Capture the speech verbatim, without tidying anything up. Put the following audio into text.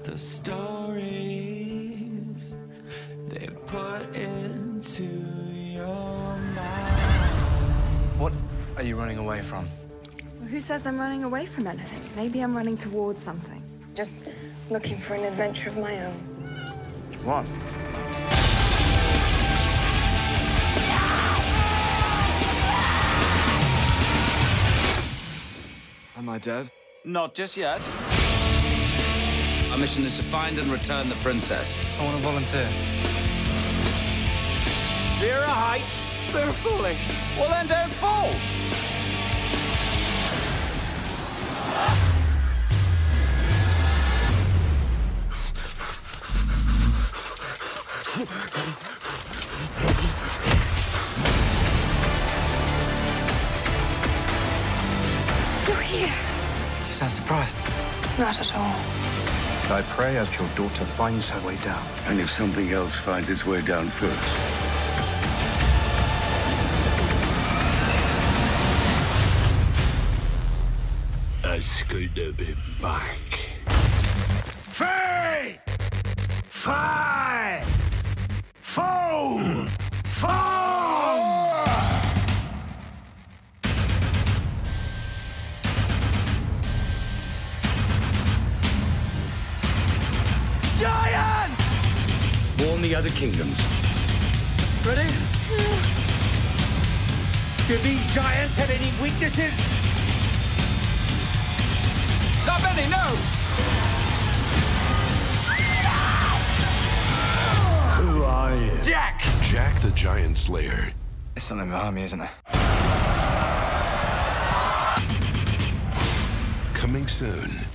the stories they put into your mind. What are you running away from? Well, who says I'm running away from anything? Maybe I'm running towards something. Just looking for an adventure of my own. What? Am I dead? Not just yet. Our mission is to find and return the princess. I want to volunteer. Fear of heights. Fear of falling. Well, then don't fall. You're here. You sound surprised. Not at all. I pray that your daughter finds her way down. And if something else finds its way down first. It's good to be back. Three! Five! Four! Four! Giants! Warn the other kingdoms. Ready? Do these giants have any weaknesses? Not many, no! Who are you? Jack! Jack the Giant Slayer. There's something behind me, isn't there? Coming soon.